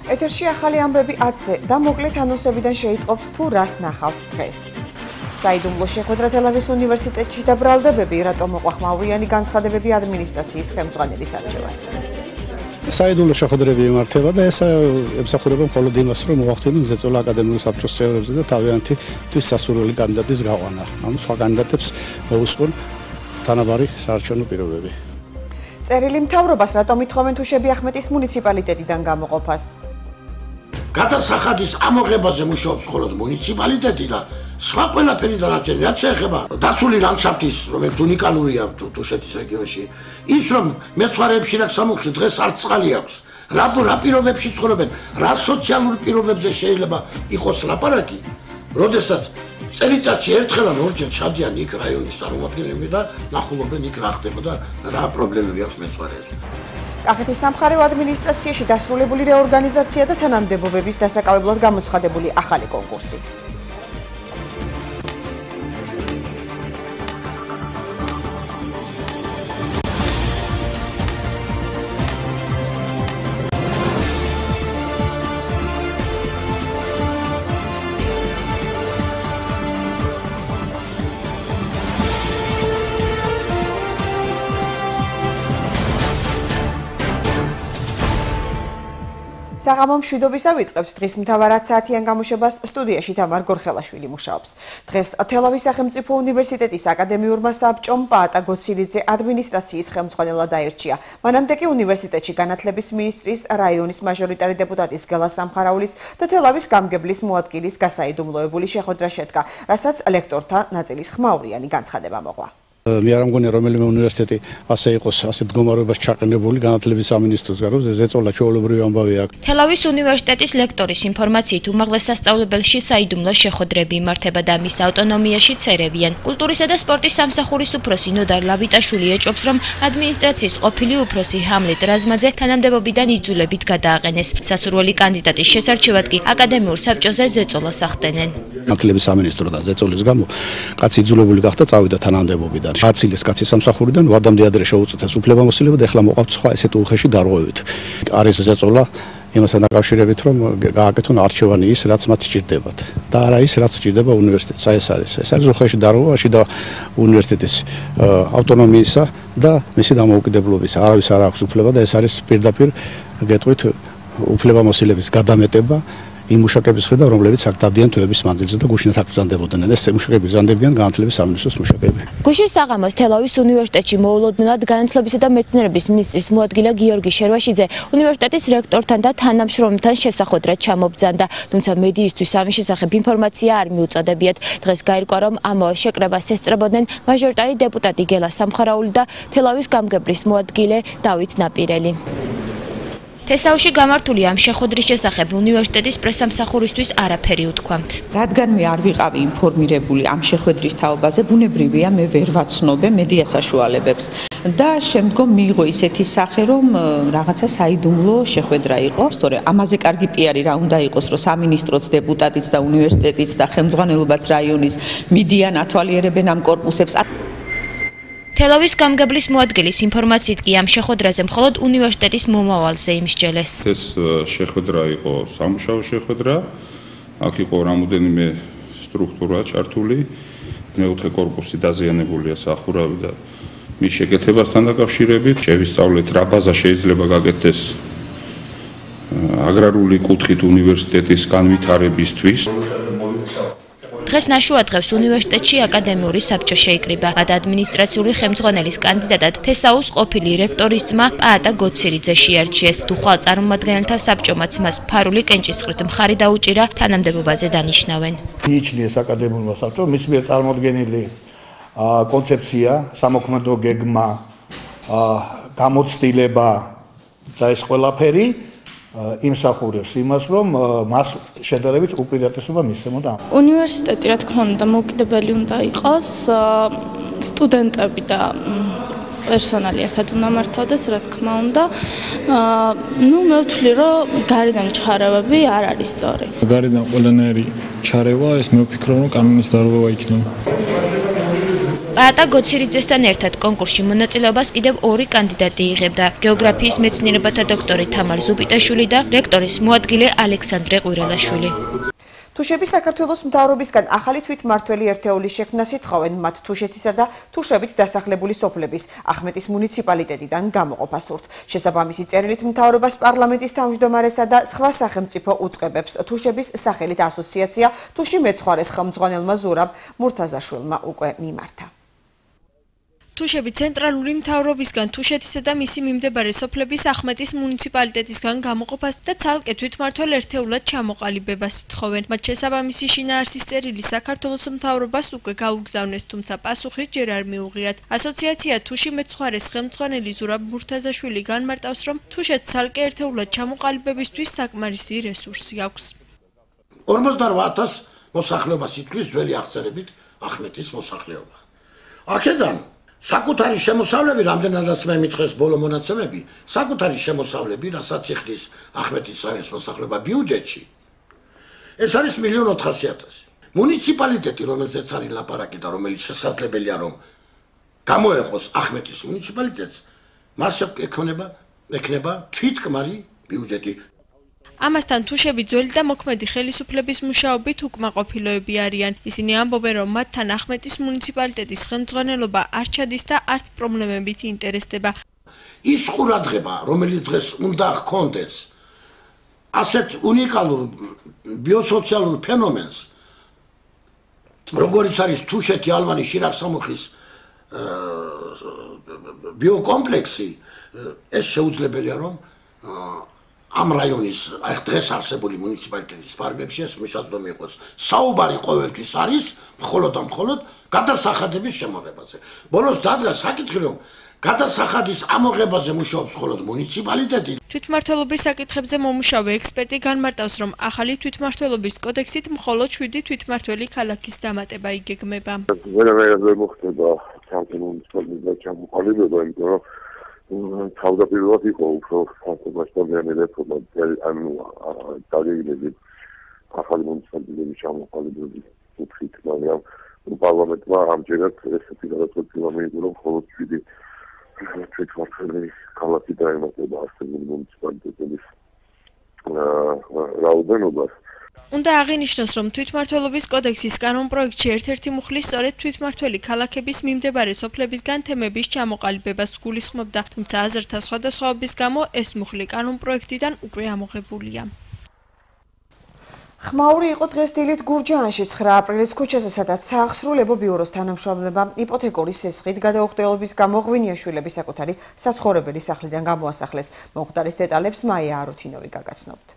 ეთერში ახალი ამბები 10-ზე და მოკლედ ანონსებიდან შეიტყობთ თუ რას ნახავთ დღეს. საიდუმლო შეხვედრა თელავის უნივერსიტეტში და ბრალდებები, რატომ მოყვა ხმაურიანი განცხადებები ადმინისტრაციის ხელმძღვანელის არჩევას. საიდუმლო შეხვედრები იმართება და ეს ემსახურება მხოლოდ იმას, რომ მოახდინონ ზეწოლა აკადემიური საბჭოს წევრებზე და თავიანთი თვითსასურველი კანდიდატის გაყვანა. ამ სხვა კანდიდატებს მოუსწრონ თანაბარი საარჩევნო პირობები. წერილი მთავრობას რატომ ითხოვენ თუ შებიახმეტის მუნიციპალიტეტიდან გამოყოფას. გადასახადის ამოღებაზე მუშაობს მხოლოდ მუნიციპალიტეტი და სხვა ყველაფერი დანარჩენი რაც შეეხება დაცული ლანდშაფტის, რომელიც უნიკალურია თუშეთის რეგიონში, ის რომ მეცხვარეებში რაც სამოხში დღეს არც წყალი აქვს, რა პირობებში ცხოვრობენ, რა სოციალურ პირობებზე შეიძლება იყოს ლაპარაკი, როდესაც წელიწადში ერთხელ ან ორჯერ ჩადიან იქ რაიონის წარმომადგენლები და ნახულობენ იქ რა ხდება და რა პრობლემები აქვს მეცხვარეებს. კახეთის სამხარეო ადმინისტრაციაში დასრულებული რეორგანიზაცია და თანამდებობების დასაკავებლად გამოცხადებული ახალი კონკურსი. საღამო მშვიდობისა ვიწყებთ დღის მთავარ საათიან გამოშვებას სტუდიაში თამარ გორხელაშვილი მუშაობს. დღეს თელავის სახელმწიფო უნივერსიტეტის აკადემიურმა საბჭომ პაატა გოცირიძე ადმინისტრაციის ხელმძღვანელად აირჩია. მანამდე კი უნივერსიტეტში განათლების მინისტრის, რაიონის მაჟორიტარი დეპუტატის გელა სამხარაულის და თელავის გამგებლის მოადგილის გასაიდუმლოებული შეხვედრა შედგა, რასაც ლექტორთა ნაწილის ხმაურიანი განცხადება მოყვა. მე არ მგონია რომელიმე უნივერსიტეტი ასე იყოს ასეთ მდგომარეობაში ჩაყენებული განათლების სამინისტროსგან, რომ ზეწოლა ჩვეულებრივი ამბავი აქვს. თელავის უნივერსიტეტის ლექტორის ინფორმაციით უმაღლეს სასწავლებელში საიდუმლო შეხვედრები იმართება და მის ავტონომიაში წერებიან. კულტურისა და სპორტის სამსახურის უფროსი ნოდარ ლაბიტაშვილი ეჭობს, რომ ადმინისტრაციის ყოფილი უფროსი ჰამლეტ რაზმაძე თანამდებობიდან იძულებით გადააყენეს. სასურველი კანდიდატის შესარჩევად კი აკადემიურ საბჭოზე ზეწოლას ახდენენ. განათლების სამინისტროდან ზეწოლის გამო კაცი იძულებული გახდა წავიდა თანამდებობიდან. აცილეს კაცის სამსახურიდან ვადამდე ადრე შეუწყვეტეს უფლებამოსილება და ეხლა მოყავთ სხვა ესეთ უხეში დარღვევით. არის ზეწოლა იმასთან დაკავშირებით, რომ გააკეთონ არჩევანი ის, რაც მათ სჭირდებათ და არა ის, რაც სჭირდება უნივერსიტეტს. ეს არის უხეში დარღვევაში და უნივერსიტეტის ავტონომიისა და მისი დამოუკიდებლობის არავის არ აქვს უფლება და ეს არის პირდაპირ გეტყვით უფლებამოსილების გადამეტება იმ მუშაკების ხედავ, რომლებიც აქ დადიან თვეების მანძილზე და გუშინაც აქ ბრძანდებოდნენ. ეს მუშაკები ბრძანდებიან განათლების სამინისტროს მუშაკები. გუშინ საღამოს თელავის უნივერსიტეტში მოულოდნელად განათლებისა და მეცნიერების მინისტრის მოადგილე გიორგი შერვაშიძე უნივერსიტეტის რექტორთან და თანამშრომელთან შესახვედრად ჩამობრძანდა, თუმცა მედიისთვის ამის შესახებ ინფორმაცია არ მიუწოდებიათ. დღეს გაირკვა, რომ ამავე შეკრებას ესწრებოდნენ მაჟორიტარი დეპუტატი გელა სამხარაული და თელავის გამგებლის მოადგილე დავით ნაპირელი. თესაუში გამართული ამ შეხვედრის შესახებ უნივერსიტეტის პრესამსახურისთვის არაფერი უთქვამთ. რადგან მე არ ვიყავი ინფორმირებული ამ შეხვედრის თაობაზე, ბუნებრივია მე ვერ ვაცნობე მედია საშუალებებს და შემდგომ მიიღო ისეთი სახე, რომ რაღაცა საიდუმლო შეხვედრა იყო. სწორედ ამაზე კარგი პიარი რა უნდა იყოს, რომ სამინისტროც, დეპუტატიც და უნივერსიტეტიც და ხელმძღვანელობაც რაიონის მიდიან ათვალიერებენ ამ კორპუსებს. თელავის გამგებლის მოადგილის ინფორმაციით კი ამ შეხვედრაზე მხოლოდ უნივერსიტეტის მომავალზე იმსჯელეს. ეს შეხვედრა იყო სამუშაო შეხვედრა, აქ იყო რამოდენიმე სტრუქტურა ჩართული, მეოთხე კორპუსი დაზიანებულია სახურავი და მის შეკეთებასთან დაკავშირებით. შევისწავლეთ რა ბაზა შეიძლება გაკეთდეს აგრარული კუთხით უნივერსიტეტის განვითარებისთვის. დღეს ნაშუა დღეს უნივერსიტეტში აკადემიური საბჭო შეიკრიბა. მათ ადმინისტრაციული ხელმძღვანელის კანდიდატად თესაუს ყოფილი რექტორის ძმა პაატა გოცირიძე შეარჩიეს. თუ ხვალ წარმომადგენელთა საბჭომაც მას ფარული კენჭისყრით მხარი დაუჭირა, თანამდებობაზე დანიშნავენ. მიიჩნიეს აკადემიურმა საბჭომ მის მიერ წარმოდგენილი კონცეფცია, სამოქმედო გეგმა, გამოცდილება და ეს ყველაფერი იმსახურებს იმას, რომ მას შედარებით უპირატესობა მისცემოდა. უნივერსიტეტი, რა თქმა უნდა, მოკიდებელი უნდა იყოს, სტუდენტები და პერსონალი ერთად უნდა მართავდეს, რა თქმა უნდა. მე ვთვლი, რომ გარედან ჩარევები არ არის სწორი. გარედან ყველანაირი ჩარევა, ეს მე ვფიქრობ, რომ კანონის დარღვევა იქნება. პაატა გოცირიძესთან ერთად კონკურსში მონაწილეობას კიდევ 2 კანდიდატი იღებდა. გეოგრაფიის მეცნიერებათა დოქტორი თამარ ზუპიტაშვილი და რექტორის მოადგილე ალექსანდრე ყვირელაშვილი. თუშების საქართველოს მთავრობისგან ახალი თვითმმართველი ერთეულის შექმნას ითხოვენ მათ თუშეთისა და თუშებით დასახლებული სოფლების ახმეტის მუნიციპალიტეტიდან გამოყოფას სურთ. შესაბამისი წერილით მთავრობას პარლამენტის თავმჯდომარესა და სხვა სახელმწიფო უწყებებს თუშების სახელით ასოციაცია თუში მეცხვარეს ხელმძღვანელმა ზურაბ მურთაზაშვილმა უკვე მიმართა. თუშები ცენტრალური მთავრობისგან თუშეთისა და მისი მიმდებარე სოფლების ახმეტის მუნიციპალიტეტისგან გამოყოფას და ცალკე თვითმმართველ ერთეულად ჩამოყალიბებას ითხოვენ. მათ შესაბამისი შინაარსის წერილი საქართველოს მთავრობას უკვე გაუგზავნეს, თუმცა პასუხი ჯერ არ მიუღიათ. ასოციაცია თუში მეცხვარეს ხელმძღვანელი ზურაბ მურთაზაშვილი განმარტავს, რომ თუშეთს ცალკე ერთეულად ჩამოყალიბებისთვის საკმარისი რესურსი აქვს. 48,000 მოსახლეობას ითვლის ძველი აღწერებით ახმეტის მოსახლეობა. აქედან საკუთარი შემოსავლები, რამდენადაც მე მითხრეს ბოლო მონაცემები, საკუთარი შემოსავლები, რასაც იხდის ახმეტის რაიონის მოსახლეობა ბიუჯეტში, ეს არის 1,400,000. მუნიციპალიტეტი, რომელზეც არის ლაპარაკი და რომელიც შესაძლებელია რომ გამოეყოს ახმეტის მუნიციპალიტეტს, მას ექნება თვითკმარი ბიუჯეტი. ამასთან თუშები ძველი და მოქმედი ხელისუფლების მუშაობით უკმაყოფილოები არიან. ისინი ამბობენ, რომ მათთან ახმეტის მუნიციპალიტეტის ხელმძღვანელობა არ ჩადის და არც პრობლემებით ინტერესდება. ის ყურადღება, რომელიც დღეს უნდა ჰქონდეს ასეთ უნიკალურ ბიოსოციალურ ფენომენს, როგორიც არის თუშეთი, ალვანი, შირაქ-სამუხის ბიოკომპლექსი, ეს შეუძლებელია რომ ამ რაიონის დღეს არსებული მუნიციპალიტეტის ფარგლებში ეს მისადგომი იყოს. საუბარი ყოველთვის არის მხოლოდ გადასახადების შემოღებაზე. ბოლოს დადგა საკითხი, რომ გადასახადის ამოღებაზე მუშაობს მხოლოდ მუნიციპალიტეტი. თვითმმართველობის საკითხებზე მომუშავე ექსპერტი განმარტავს, რომ ახალი თვითმმართველობის კოდექსით მხოლოდ 7 თვითმმართველი ქალაქის დამატება იგეგმება. ვერანაირად ვერ მოხდება სამი მუნიციპალიტეტის ჩამოყალიბება, იმიტომ რომ თავდაპირველად იყო უფრო მასშტაბიანი რეფორმა, ანუ დაგეგმილი ახალი მუნიციპალიტეტების ჩამოყალიბების კუთხით, მაგრამ პარლამენტმა ამჯერად ესეთი გადაწყვეტილება მიიღო, რომ მხოლოდ 7 თვითმმართველი ქალაქი დაემატება არსებული მუნიციპალიტეტების რაოდენობას. უნდა აღინიშნოს, რომ თვითმმართველობის კოდექსის კანონპროექტში ერთ-ერთი მუხლი სწორედ თვითმმართველი ქალაქების მიმდებარე სოფლებისგან თემების ჩამოყალიბებას გულისხმობდა, თუმცა აზრთა სხვადასხვაობის გამო ეს მუხლი კანონპროექტიდან უკვე ამოღებულია. ხმაური იყო დღეს დილით გურჯაანში 9 აპრილის ქუჩაზე, სადაც საახსრულებო ბიუროს თანამშრომლებმა იპოთეკური სესხით გადაუხტელობის გამო ღვინიაშვილების საკუთარი საცხოვრებელი სახლიდან გამოასახლეს. მომხდარის დეტალებს მაია არუთინოვი გაგაცნობთ.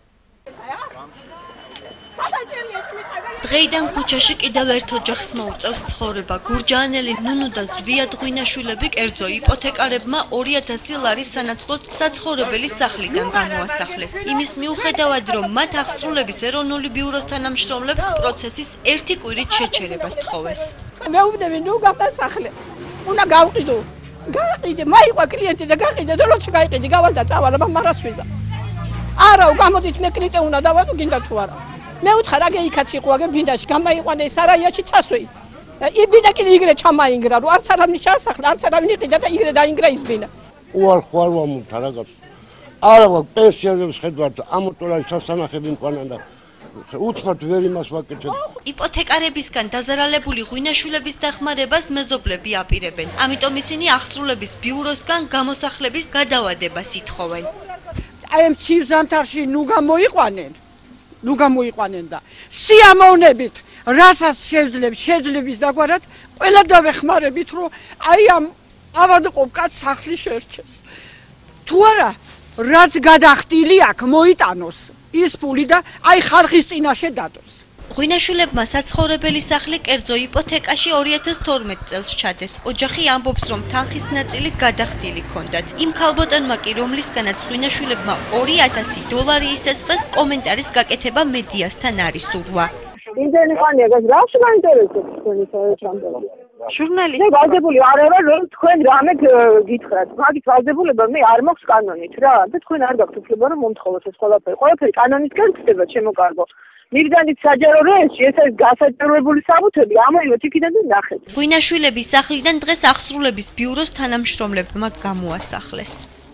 დღეიდან ქუჩაში კიდევ ერთ ოჯახს მოუწევს ცხოვრება. გურჯაანელი ნუნუ და ზვიად ღვინაშვილები კერძო იპოთეკარებმა 2,000 ლარის სანაცვლოდ საცხოვრებელი სახლიდან გამოასახლეს. იმის მიუხედავად, რომ მათ აღსრულების ეროვნული ბიუროს თანამშრომლებს პროცესის 1 კვირით შეჩერება სთხოვეს. მეუბნები, ნუ გამასახლე. უნდა გავყიდო. გაყიდე, მაიყვა კლიენტი და გაყიდე და როცა გაიყიდი, გავალ და წავალ, მარას ვიზა. არა, გამოდით მე კრიტე უნდა დავადო, გინდა თუ არა. მე უთხარ აგე იქაც იყო აგე ბინდაში გამაიყვანე სარაიაში წასვეი. იბინა კიდე იგრე ჩამაინგრა, რომ არც არავინ ჩასახლა, არც არავინ იყიდა და იგრე დაინგრა ის ბინა. უარხوار ვამუთ რაღაც. არა ვარ პენსიონერებს ხედავთ, ამოტორარი სასანახები მყანა და უცბად ვერ იმას ვაკეთებ. იპოთეკარებისგან დაზარალებული ღვინაშვილების დახმარებას მეზობლები აპირებენ. ამიტომ ისინი აღსრულების ბიუროსგან გამოსახლების გადავადებას ითხოვენ. აი ამ ცივ ზამთარში ნუ გამოიყვანენ და სიამოვნებით რასაც შეძლებს დაგვარად ყველა დავეხმარებით რომ აი ამ ავადმყოფ კაცს სახლი შეერჩეს. თუ არა რაც გადახტილი აქ მოიტანოს ის ფული და აი ხალხის წინაშე დადოს. ღვინაშვილებმა საცხოვრებელი სახლი კერძო იპოთეკაში 2012 წელს ჩადეს. ოჯახი ამბობს, რომ თანხის ნაწილი გადახტილი ჰქონდათ. იმ ქალბატონმა კი, რომლისგანაც ღვინაშვილებმა 2,000 დოლარი ისესხეს, კომენტარის გაკეთება მედიასთან არ ისურვა. იმდენი ხანია გას რა შეინტერესებს თქვენი საერთოდ? ჟურნალისტი ვალდებული არ ვარ, რომ თქვენ რამე გითხრათ. მაგით ვალდებულება მე არ მაქვს კანონით რა და თქვენ არ გაქვთ უფლება რომ მომთხოვოთ ეს ყველაფერი. ყველაფერი კანონისგან ხდება, შემოკარგო. მიგდანით საჯარო რეესში, ეს არის გასაჯაროებული საბუთები, ამოიღეთ იქიდან და ნახეთ. ღვინაშვილების სახლიდან დღეს აღსრულების ბიუროს თანამშრომლებმა გამოასახლეს.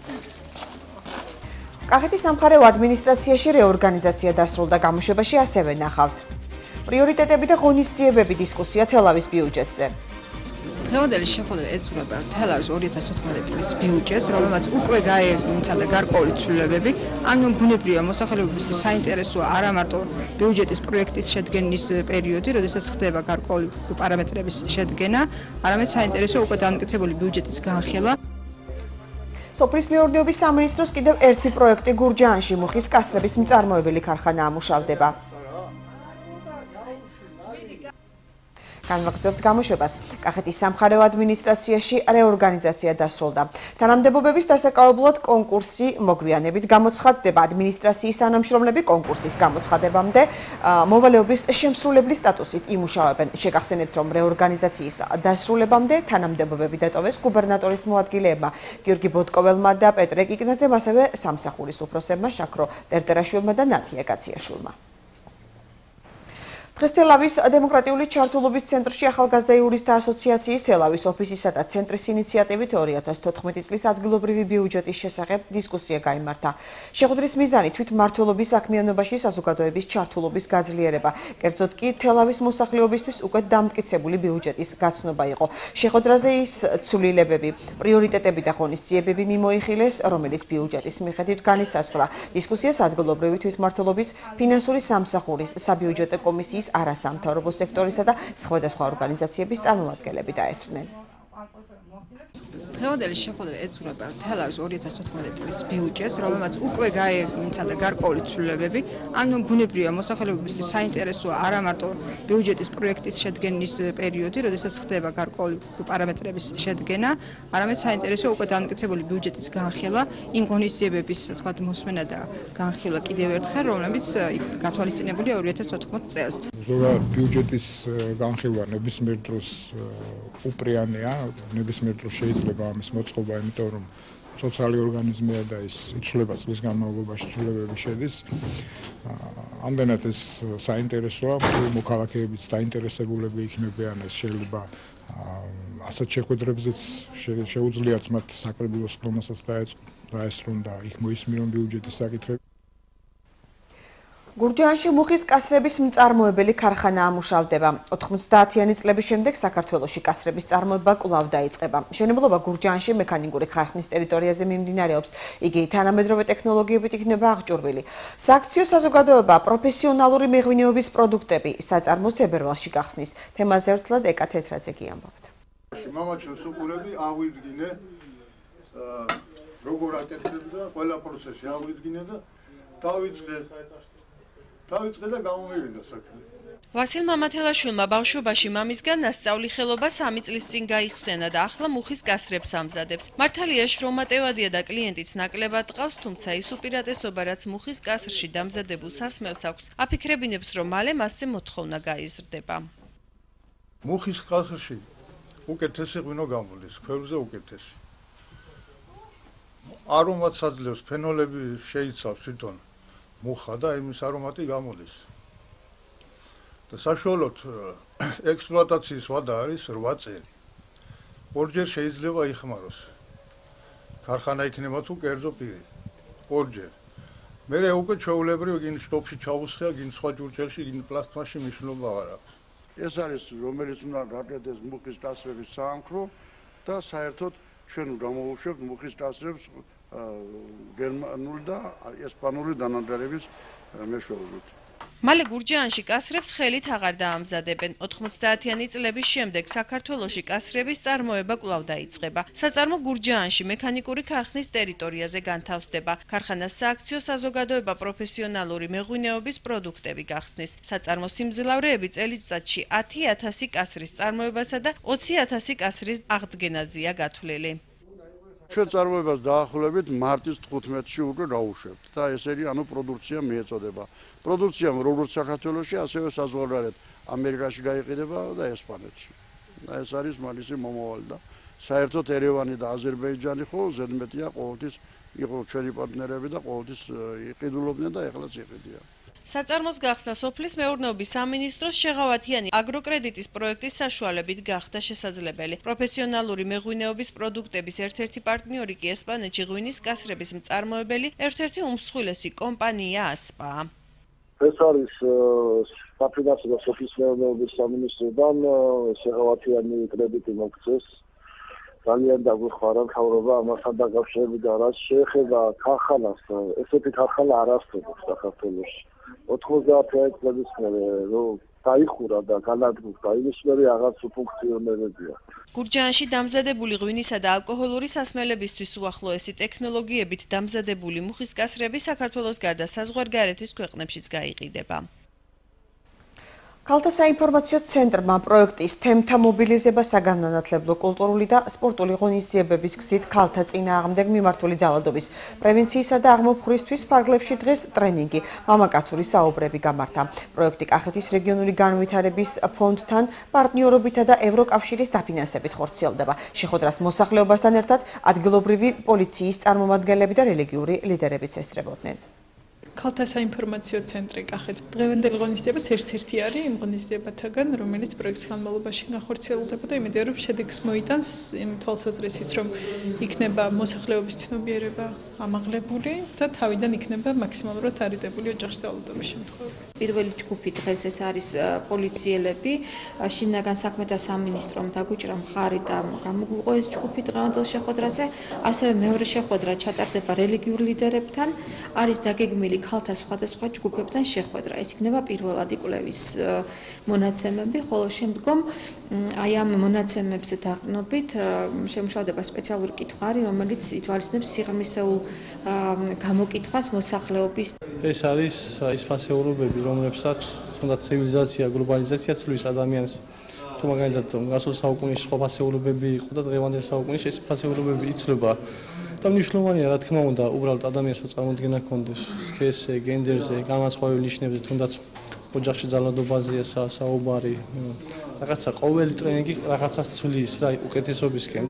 კახეთის სამხარეო ადმინისტრაციაში რეორგანიზაცია დასრულდა, გამოშვებაში ასევე ნახავთ. პრიორიტეტები და ღონისძიებები დისკუსია თელავის ბიუჯეტზე. დღევანდელი შეხვედრა ეძღვნება თელავის 2014 წლის ბიუჯეტს, რომელმაც უკვე გაემცადა გარკვეული ცვლილებები. ანუ ბუნებრივია მოსახლეობის საინტერესოა არა მარტო ბიუჯეტის პროექტის შედგენის პერიოდი, როდესაც ხდება გარკვეული პარამეტრების შედგენა, არამედ საინტერესოა უკვე დამტკიცებული ბიუჯეტის განხილვა. სოფლის მეურნეობის სამინისტროს კიდევ ერთი პროექტი გურჯაანში მუხის კასრების მწარმოებელი ქარხანა ამუშავდება. განვაგრძობთ გამოშვებას. კახეთის სამხარეო ადმინისტრაციაში რეორგანიზაცია დასრულდა. თანამდებობების დასაკავებლად კონკურსი მოგვიანებით გამოცხადდება. ადმინისტრაციის თანამშრომლები კონკურსის გამოცხადებამდე მოვალეობის შემსრულებლის სტატუსით იმუშავებენ. შეგახსენებთ, რომ რეორგანიზაციის დასრულებამდე თანამდებობები დატოვეს გუბერნატორის მოადგილეებმა გიორგი ბოტკოველმა და პეტრე კიკნაძემ, ასევე სამსახურის უფროსებმა შაქრო ტერტერაშვილმა და ნათია კაციაშვილმა. დღეს თელავის დემოკრატიული ჩართულობის ცენტრში ახალგაზრდა იურისტთა ასოციაციის თელავის ოფისისა და ცენტრის ინიციატივით 2014 წლის ადგილობრივი ბიუჯეტის შესახებ დისკუსია გაიმართა. შეხვედრის მიზანი თვითმმართველობის საქმიანობაში საზოგადოების ჩართულობის გაძლიერება, კერძოდ კი თელავის მოსახლეობისთვის უკვე დამტკიცებული ბიუჯეტის გაცნობა იყო. შეხვედრაზე ის ცვლილებები, პრიორიტეტები და ღონისძიებები მიმოიხილეს, რომელიც ბიუჯეტის მიხედვით განისაზღვრა. დისკუსიას ადგილობრივი თვითმმართველობის ფინანსური სამსახურის საბიუჯეტო კომისიის არასამთავრობო სექტორისა და სხვადასხვა ორგანიზაციების წარმომადგენლები დაესწრნენ. დღევანდელი შეხვედრა ეძღვნება თელავის 2014 წლის ბიუჯეტს, რომელმაც უკვე გაემცადა გარკვეული ცვლილებები. ანუ ბუნებრივია მოსახლეობის საინტერესოა არა მარტო ბიუჯეტის პროექტის შედგენის პერიოდი, როდესაც ხდება გარკვეული პარამეტრების შედგენა, არამედ საინტერესოა უკვე დამტკიცებული ბიუჯეტის განხილვა, იმ ღონისძიებების თქვათ მოსმენა და განხილვა კიდევ ერთხელ, რომლებიც გათვალისწინებულია 2014 წელს. ზოგადად ბიუჯეტის განხილვა ნებისმიერ დროს უპრიანია, ნებისმიერ დროს შეიძლება ამის მოწყობა, იმიტომ რომ სოციალური ორგანიზმია და ის იცვლება წლის განმავლობაში, ცვლილებები შედის. ამდენად ეს საინტერესოა, მოქალაქეებიც დაინტერესებულები იქნებიან, ეს შეიძლება ასეთ შეხვედრებზეც შეუძლიათ მათ საკრებულოს ხდომასაც დაესწრონ და იქ მოისმინონ ბიუჯეტის საკითხები. გურჯაანში მუხის კასრების მწარმოებელი ქარხანა ამუშავდება. 90-იანი წლების შემდეგ საქართველოში კასრების წარმოება კვლავ დაიწყება. მშენებლობა გურჯაანში მექანიკური ქარხნის ტერიტორიაზე მიმდინარეობს. იგი თანამედროვე ტექნოლოგიებით იქნება აღჭურვილი. სააქციო საზოგადოება პროფესიონალური მეღვინეობის პროდუქტები საწარმოს თებერვალში გახსნის. თემაზე ერთლად ეკა თეთრაძე გიამბობთ. მამაჩემს უყურები ავიდგინე როგორ აკეთებდა ყველა პროცესი ავიდგინე და დავიწყე და გამომივიდა საქმე. ვასილ მამათელაშვილმა ბავშვობაში მამისგან ნასწავლი ხელობა 3 წლის წინ გაიხსენა და ახლა მუხის კასრებს ამზადებს. მართალია შრომატევადია და კლიენტიც ნაკლებად ყავს, თუმცა ის უპირატესობა, რაც მუხის კასრში დამზადებულ სასმელს აქვს, აფიქრებინებს, რომ მალე მასზე მოთხოვნა გაიზრდება. მუხის კასრში უკეთესი ღვინო გამოდის, ქვევრზე უკეთესი. არომატს აძლევს, ფენოლები შეიცავს თვითონ მუხა და იმის არომატი გამოდის. და საშუალოდ ექსპლუატაციის ვადა არის 8 წელი. ორჯერ შეიძლება იხმაროს. ქარხანა იქნება თუ კერძო პირი. ორჯერ. მერე უკვე ჩვეულებრივ გინ შტოპში ჩაუსხია, გინ სხვა ჭურჭელში, გინ პლასტმასში მნიშვნელობა არ აქვს. ეს არის რომელიც უნდა გაკეთდეს მუხის კასრების საამქრო და საერთოდ ჩვენ გამოვუშვებთ მუხის კასრებს გერმანული და ესპანური დანადგარების მეშვეობით. მალე გურჯაანში კასრებს ხელით აღარ დაამზადებენ. 90-იანი წლების შემდეგ საქართველოში კასრების წარმოება კვლავ დაიწყება. საწარმო გურჯაანში მექანიკური ქარხნის ტერიტორიაზე განთავსდება. ქარხანას სააქციო საზოგადოება პროფესიონალური მეღვინეობის პროდუქტები გახსნის. საწარმო სიმძლავრეები წელიწადში 10,000 კასრის წარმოებასა და 20,000 კასრის აღდგენაზეა გათვლილი. ჩვენ წარმოებას დაახლოებით მარტის 15-ში უკვე გავუშვებთ და ესენი პროდუქცია მიეწოდება. პროდუქცია როგორც საქართველოში, ასევე საზღვარგარეთ ამერიკაში გაიყიდება და ესპანეთში. ეს არის მალისი მომავალი და საერთოდ ერევანი და აზერბაიჯანი ხო ზედმეტია ყოველთვის იყო ჩვენი პარტნიორები და ყოველთვის იყიდულობდნენ და ეხლაც იყიდიან. საწარმოს გახსნა სოფლის მეურნეობის სამინისტროს შეღავათიანი აგროკრედიტის პროექტის საშუალებით გახდა შესაძლებელი. პროფესიონალური მეღვინეობის პროდუქტების ერთ-ერთი პარტნიორი კი ესპანეთში ღვინის კასრების მწარმოებელი ერთ-ერთი უმსხვილესი კომპანია ასპა. ეს არის საფინანსო და სოფლის მეურნეობის სამინისტროდან შეღავათიანი კრედიტი მოგწეს. ძალიან დაგვეხმარა მთავრობა ამასთან დაკავშირებით და რაც შეეხება ქარხანას, ესეთი ქარხანა არ არსებობს საქართველოში. 90 წლების მერე რომ დაიხურა და განადგურდა, იმის მერე აღარ ფუნქციონირებია. გურჯაანში დამზადებული ღვინისა და ალკოჰოლური სასმელებისთვის უახლოესი ტექნოლოგიებით დამზადებული მუხის კასრები საქართველოს გარდა საზღვარგარეთის ქვეყნებშიც გაიყიდება. ქალთა საინფორმაციო ცენტრმა პროექტის თემთა მობილიზება საგანმანათლებლო, კულტურული და სპორტული ღონისძიებების გზით ქალთა წინააღმდეგ მიმართული ძალადობის პრევენციისა და აღმოფხვრისთვის ფარგლებში დღეს ტრენინგი, მამაკაცური საუბრები გამართა. პროექტი კახეთის რეგიონული განვითარების ფონდთან პარტნიორობითა და ევროკავშირის დაფინანსებით ხორციელდება. შეხვედრას მოსახლეობასთან ერთად ადგილობრივი პოლიციის წარმომადგენლები და რელიგიური ლიდერებიც ესწრებოდნენ. ქალთა საინფორმაციო ცენტრი კახეთის დღევანდელი ღონისძიებაც ერთ-ერთი არის იმ ღონისძიებათაგან, რომელიც პროექტის განმავლობაში განხორციელდება და იმედია რომ შედეგს მოიტანს იმ თვალსაზრისით, რომ იქნება მოსახლეობის ცნობიერება ამაღლებული და თავიდან იქნება მაქსიმალურად არიდებული ოჯახში ძალადობის შემთხვევები. პირველი ჯგუფი დღეს ეს არის პოლიციელები, შინაგან საქმეთა სამინისტრომ დაგვიჭრა მხარი და გამოგვიყო ეს ჯგუფი დღევანდელ შეხვედრაზე, ასევე მეორე შეხვედრა ჩატარდება რელიგიურ ლიდერებთან, არის დაგეგმილი ქალთა სხვადასხვა ჯგუფებთან შეხვედრა. ეს იქნება პირველადი კვლევის მონაცემები, ხოლო შემდგომ აი ამ მონაცემებზე დაყრდნობით შემუშავდება სპეციალური კითხვარი, რომელიც ითვალისწინებს სიღრმისეულ გამოკითხვას მოსახლეობის. ეს არის ის ფასეულობები, რომლებსაც თუნდაც ცივილიზაცია, გლობალიზაცია ცვლის ადამიანს. თუ მაგალითად გასულ საუკუნეში სხვა ფასეულობები იყო და დღევანდელ საუკუნეში ეს ფასეულობები იცვლება. და მნიშვნელოვანია, რა თქმა უნდა, უბრალოდ ადამიანს წარმოდგენა ჰქონდეს სქესზე, გენდერზე, განმასხვავებელ ნიშნებზე, თუნდაც ოჯახში ძალადობაზეა საუბარი. რაღაცა ყოველი ტრენინგი რაღაცას ცვლის რა უკეთესობისკენ.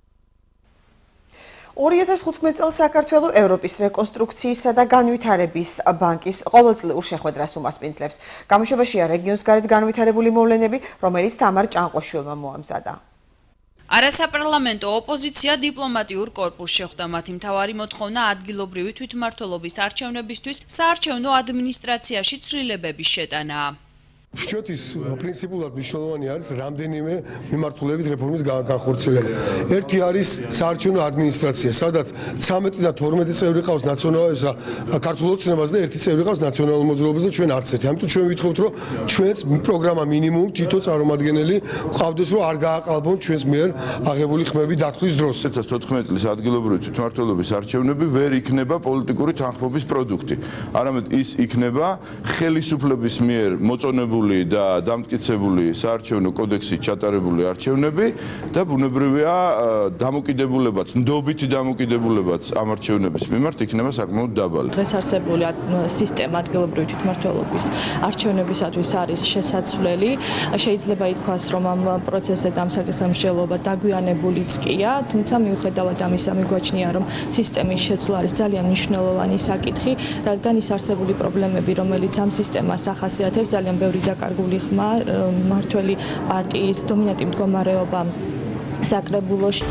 2015 წელს საქართველოს ევროპის რეკონსტრუქციისა და განვითარების ბანკის ყოველწლიურ შეხვედრას უმასპინძლებს. გამოშვებაშია რეგიონს გარეთ განვითარებული მოვლენები, რომელიც თამარ ჭანყვაშვილმა მოამზადა. არასაპარლამენტო ოპოზიცია დიპლომატიურ კორპუსს შეხვდა. მათი მთავარი მოთხოვნა ადგილობრივი თვითმმართველობის არჩევნებისთვის საარჩევნო ადმინისტრაციაში ცვლილებების შეტანაა. Știot, principul მნიშვნელოვანი არის რამდენიმე მიმართულებით რეფორმის განხორციელება. ერთი არის საარჩევნო ადმინისტრაცია, სადაც 13 და 12 წევრი ყავს ნაციონალურისა ქართულ ოცნებას და ერთი წევრი ყავს ნაციონალურ მოძრაობას და ჩვენ არც ერთი. ამიტომ ჩვენ ვითხოვთ, რომ ჩვენს პროგრამა მინიმუმ თითო წარმომადგენელი ყავდეს, რომ არ გააყალბონ ჩვენს მიერ აღებული ხმები დათვლის დროს. 2014 წლის ადგილობრივი თვითმმართველობის არჩევნები ვერ იქნება პოლიტიკური თანხმობის პროდუქტი. არამედ ის იქნება ხელისუფლების მიერ მოწონებული და დამტკიცებული საარჩევნო კოდექსით ჩატარებული არჩევნები და ბუნებრივია დამოკიდებულებაც, ნდობითი დამოკიდებულებაც ამ არჩევნების მიმართ იქნება საკმაოდ დაბალი. დღეს არსებული სისტემა ადგილობრივი თვითმმართველობის არჩევნებისათვის არის შესაძლებელი. შეიძლება ითქვას, რომ ამ პროცესზე დამსახურება დაგვიანებულიც კია, თუმცა მიუხედავად ამისა მიგვაჩნია, რომ სისტემის შეცვლა არის ძალიან მნიშვნელოვანი საკითხი, რადგან ის არსებული პრობლემები, რომელიც ამ სისტემას ახასიათებს, ძალიან ბევრი დაკარგული ხმა, მმართველი პარტიის დომინანტი მდგომარეობა საკრებულოში.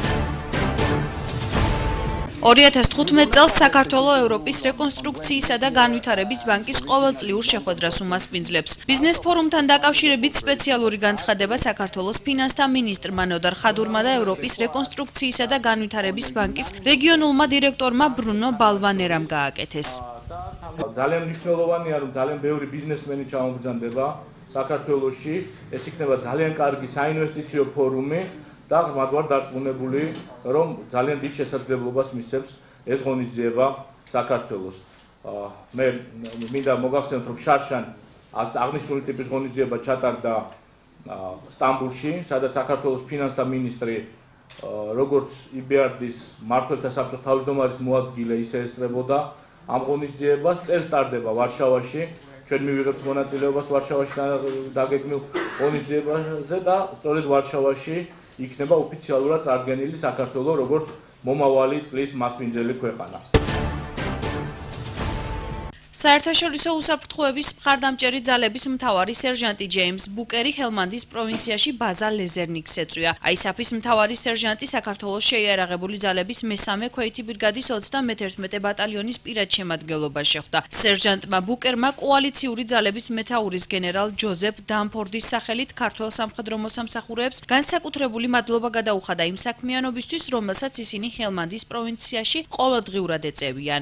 2015 წელს საქართველოს ევროპის რეკონსტრუქციისა და განვითარების ბანკის ყოველწლიურ შეხვედრას უმასპინძლებს. ბიზნეს ფორუმთან დაკავშირებით სპეციალური განცხადება საქართველოს ფინანსთა მინისტრმა ნოდარ ხადურმა და ევროპის რეკონსტრუქციისა და განვითარების ბანკის რეგიონულმა დირექტორმა ბრუნო ბალვანერამ გააკეთეს. ძალიან მნიშვნელოვანია, რომ ძალიან ბევრი ბიზნესმენი ჩამოგზანდება საქართველოში. ეს იქნება ძალიან კარგი საინვესტიციო ფორუმი და ღრმად ვარ დარწმუნებული, რომ ძალიან დიდ შესაძლებლობას მისცემს ეს ღონისძიება საქართველოს. მე მინდა მოგახსენოთ, რომ შარშან აღნიშნული ტიპის ღონისძიება ჩატარდა სტამბულში, სადაც საქართველოს ფინანსთა მინისტრი როგორც EBRD-ის მმართველთა საბჭოს თავმჯდომარის მოადგილე ისე ესწრებოდა ამ ღონისძიებას. წელს ტარდება ვარშავაში. ჩვენ მივიღებთ მონაწილეობას ვარშავაში დაგეგმილ ღონისძიებაზე და სწორედ ვარშავაში იქნება ოფიციალურად წარდგენილი საქართველოს როგორც მომავალი წლის მასპინძელი ქვეყანა. საერთაშორისო უსაფრთხოების მხარდამჭერი ძალების მთავარი სერჟანტი ჯეიმს ბუკერი ჰელმანდის პროვინციაში ბაზა ლეზერნიკს ეწვია. აისაფის მთავარი სერჟანტი საქართველოს შეიარაღებული ძალების მესამე ქვეითი ბრიგადის 31 ბატალიონის პირად შემადგენლობაში ხვდა. სერჟანტმა ბუკერმა კოალიციური ძალების მეთაურის გენერალ ჯოზეფ დამფორდის სახელით ქართველ სამხედრო მოსამსახურეებს განსაკუთრებული მადლობა გადაუხადა იმ საქმიანობისთვის, რომელსაც ისინი ჰელმანდის პროვინციაში ყოველდღიურად ეწევიან.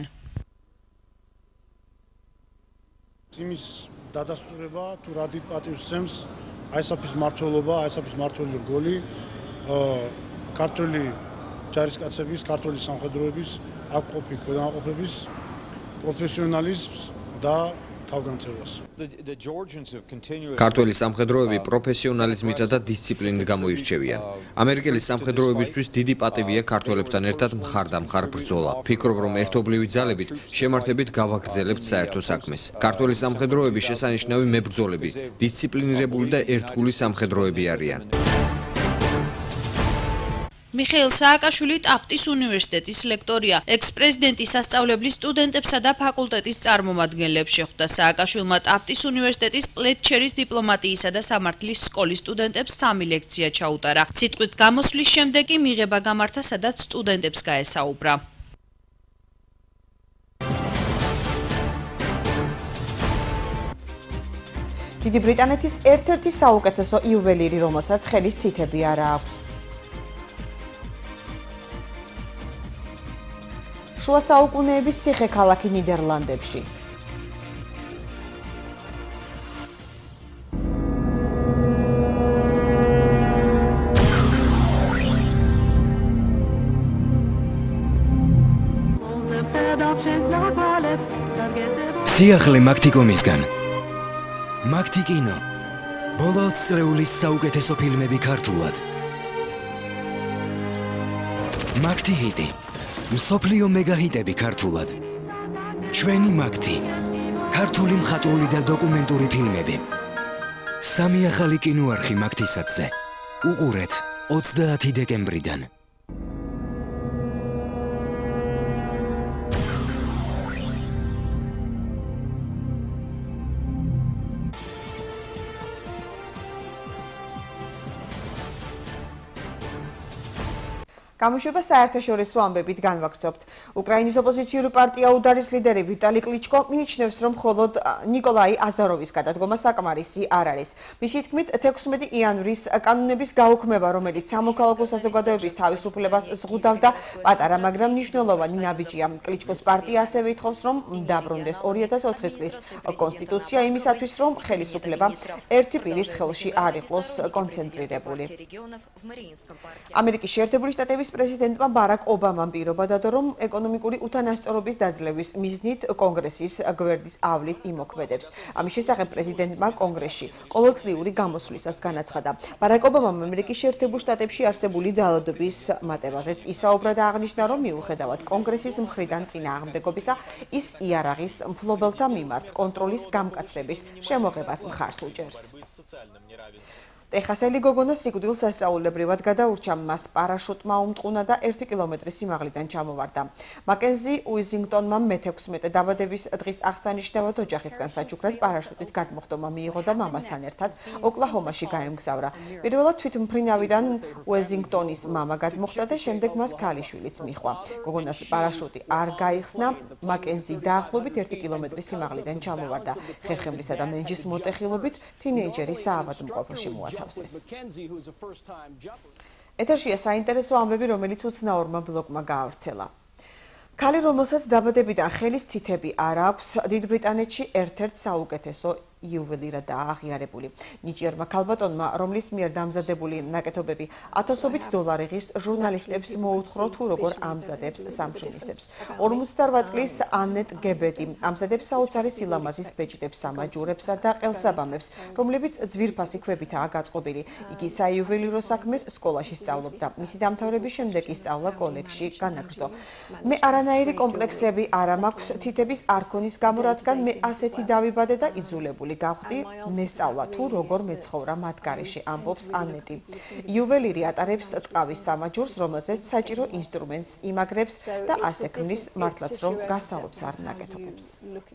იმის დადასტურება თუ რადი პატივს სცემს აისაფის მმართველობა, აისაფის მმართველი რგოლი, ქართული ჯარისკაცების, ქართული სამხედროების აკმყოფი ქვედანაყოფების პროფესიონალიზმს და თავგანწირვას. ქართველი სამხედროები პროფესიონალიზმითა და დისციპლინით გამოირჩევიან. ამერიკელი სამხედროებისთვის დიდი პატივია ქართველებთან ერთად მხარდამხარ ბრძოლა. ფიქრობ, რომ ერთობლივი ძალებით შემართებით გავაგრძელებთ საერთო საქმეს. ქართველი სამხედროები შესანიშნავი მებრძოლები, დისციპლინირებული და ერთგული სამხედროები არიან. მიხეილ სააკაშვილი ტაფტის უნივერსიტეტის ლექტორია. ექს-პრეზიდენტი სასწავლებლის სტუდენტებსა და ფაკულტეტის წარმომადგენლებს შეხვდა. სააკაშვილმა ტაფტის უნივერსიტეტის პლეთჩერის დიპლომატიისა და სამართლის სკოლის სტუდენტებს 3 ლექცია ჩაუტარა. სიტყვით გამოსვლის შემდეგ კი მიღება გამართა, სადაც სტუდენტებს გაესაუბრა. დიდი ბრიტანეთის ერთ-ერთი საუკეთესო იუველირი, რომელსაც ხელის თითები არა აქვს. შუა საუკუნეების ციხე-ქალაქი ნიდერლანდებში. სიახლე მაგთიკომისგან. მაგთიკინო. ბოლო 20 წლეულის საუკეთესო ფილმები ქართულად. მაგთიჰიტი. მსოფლიო მეგაჰიტები ქართულად. ჩვენი მაგთი. ქართული მხატვრული და დოკუმენტური ფილმები. 3 ახალი კინოარხი მაგთისაცზე. უყურეთ 30 დეკემბრიდან. გამოშვება საერთაშორისო ამბებით განვაგრძობთ. უკრაინის ოპოზიციური პარტია უდარის ლიდერი ვიტალი კლიჩკო მიიჩნევს, რომ მხოლოდ ნიკოლაი აზაროვის გადადგომა საკმარისი არ არის. მისი თქმით, 16 იანვრის კანონების გაუქმება, რომელიც სამოქალაქო საზოგადოების თავისუფლებას ზღუდავდა, პატარა, მაგრამ მნიშვნელოვანი ნაბიჯია. კლიჩკოს პარტია ასევე ითხოვს, რომ დაბრუნდეს 2004 წლის კონსტიტუცია იმისათვის, რომ ხელისუფლება ერთი პირის ხელში არ იყოს კონცენტრირებული. ამერიკის შეერთებული შტატების პრეზიდენტმა ბარაკ ობამამ პირობა დადო, რომ ეკონომიკური უთანასწორობის დაძლევის მიზნით კონგრესის გვერდის ავლით იმოქმედებს. ამის შესახებ პრეზიდენტმა კონგრესში ყოველწლიური გამოსვლისას განაცხადა. ბარაკ ობამამ ამერიკის შეერთებულ შტატებში არსებული ძალადობის მატებაზეც ისაუბრა და აღნიშნა, რომ მიუხედავად კონგრესის მხრიდან წინააღმდეგობისა, ის იარაღის მფლობელთა მიმართ კონტროლის გამკაცრების შემოღებას მხარს უჭერს. ტეხასელი გოგონა სიკვდილს სასწაულებრივად გადაურჩა, მას პარაშუტმა უმტყუნა და 1 კილომეტრის სიმაღლიდან ჩამოვარდა. მაკენზი უიზინგტონმა მე-16 დაბადების დღის აღსანიშნავად ოჯახისგან საჩუქრად პარაშუტით გადმოხდომა მიიღო და მამასთან ერთად ოკლაჰომაში გაემგზავრა. პირველად თვითმფრინავიდან უიზინგტონის მამა გადმოხდა და შემდეგ მას ქალიშვილიც მიჰყვა. გოგონას პარაშუტი არ გაიხსნა, მაკენზი დაახლოებით 1 კილომეტრის სიმაღლიდან ჩამოვარდა. ხერხემლისა და მენჯის მოტეხილობით თინეიჯერი საავადმყოფოში მოათავსეს. ეთერშია საინტერესო ამბები, რომელიც უცნაურმა ბლოგმა გაავრცელა. ქალი, რომელსაც დაბადებიდან ხელის თითები არ აქვს, დიდ ბრიტანეთში ერთ-ერთ საუკეთესო იუველირადაა აღიარებული. ნიჭიერმა ქალბატონმა, რომლის მიერ დამზადებული ნაკეთობები $1000 ღირს, ჟურნალისტებს მოუთხრო თუ როგორ ამზადებს სამშობლისებს. 48 წლის ანეტ გებეტი ამზადებს საოცარი სილამაზის ბეჭდებს, სამაჯურებსა და ყელსაბამებს, რომლებიც ძვირფასი ქვებითაა გაწყობილი. იგი საიუველირო საქმეს სკოლაში სწავლობდა. მისი დამთავრების შემდეგ ისწავლა კოლეჯში განაგრძო. მე არანაირი კომპლექსები არ მაქვს თითების არქონის გამო, რადგან მე ასეთი დავიბადე და იძულებული გავხდი, მესწავლა თუ როგორ მეცხოვრა მათ გარეშე, ამბობს ანეტი. იუველირი ატარებს ტყავის სამაჯურს, რომელზეც საჭირო ინსტრუმენტს იმაგრებს და ასე ქმნის მართლაც რომ გასაოცარ ნაკეთობებს.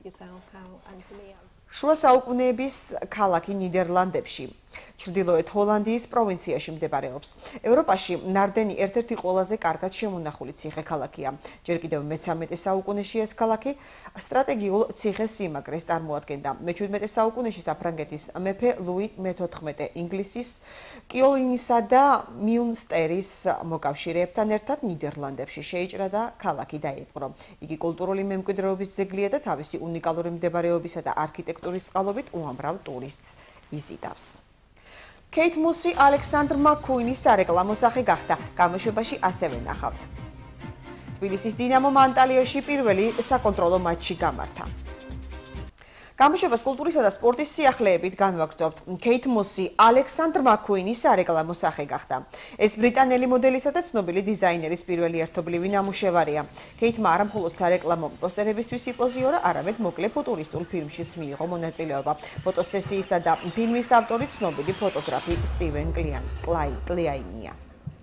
შუა საუკუნეების ქალაქი ნიდერლანდებში, ჩრდილოეთ ჰოლანდიის პროვინციაში მდებარეობს. ევროპაში ნარდენი ერთ-ერთი ყველაზე კარგად შემონახული ციხე-ქალაქია. ჯერ კიდევ მე-13 საუკუნეში ეს ქალაქი სტრატეგიულ ციხე-სიმაგრეს წარმოადგენდა. მე-17 საუკუნეში საფრანგეთის მეფე ლუი მე-14 ინგლისის, კიოლინისა და მიუნსტერის მოკავშირეებთან ერთად ნიდერლანდებში შეიჭრა და ქალაქი დაიპყრო. იგი კულტურული მემკვიდრეობის ძეგლია და თავისი უნიკალური მდებარეობისა და არქიტექტურის წყალობით უამრავ ტურისტს იზიდავს. კეით მუსი ალექსანდრ მაკუინის სარეკლამო სახე გახდა. გამოშვებაში ასევე ნახავთ. თბილისის დინამომ ანტალიაში პირველი საკონტროლო მატჩი გამართა. გამოშვებას კულტურისა და სპორტის სიახლეებით განვაგრძობთ. კეით მუსი ალექსანდრ მაკუინის სარეკლამო სახე გახდა. ეს ბრიტანელი მოდელისა და ცნობილი დიზაინერის პირველი ერთობლივი ნამუშევარია. კეითმა არა მხოლოდ სარეკლამო პოსტერებისთვის იპოზიორა, არამედ მოკლე ფუტურისტულ ფილმშიც მიიღო მონაწილეობა. ფოტოსესიისა და ფილმის ავტორი ცნობილი ფოტოგრაფი სტივენ კლაინია.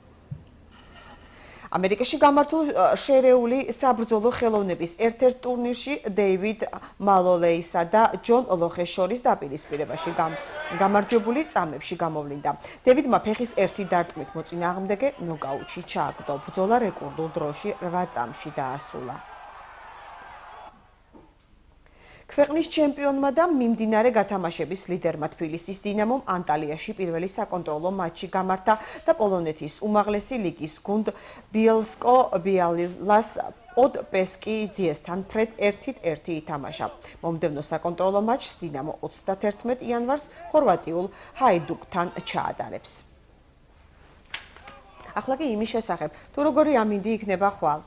ამერიკაში გამართულ შერეული საბრძოლო ხელოვნების ერთ-ერთ ტურნირში დეივიდ მალოლეისა და ჯონ ლოხეს შორის დაპირისპირებაში გამარჯვებული წამებში გამოვლინდა. დევიდმა ფეხის ერთი დარტყმით მოწინააღმდეგე ნოკაუტში ჩააგდო. ბრძოლა რეკორდულ დროში 8 წამში დაასრულა. ქვეყნის ჩემპიონმა და მიმდინარე გათამაშების ლიდერმა თბილისის დინამომ ანტალიაში პირველი საკონტროლო მატჩი გამართა და პოლონეთის უმაღლესი ლიგის გუნდ ბიელსკო-ბიალილას პოდპესკიძიესთან ფრედ 1-1 ითამაშა. მომდევნო საკონტროლო მატჩს დინამო 31 იანვარს ხორვატიულ ჰაიდუკთან ჩაატარებს. ახლა კი იმის შესახებ, თუ როგორი ამინდი იქნება ხვალ.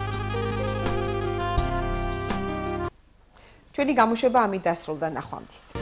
ჩვენი გამოშვება ამით დასრულდა, ნახვამდის.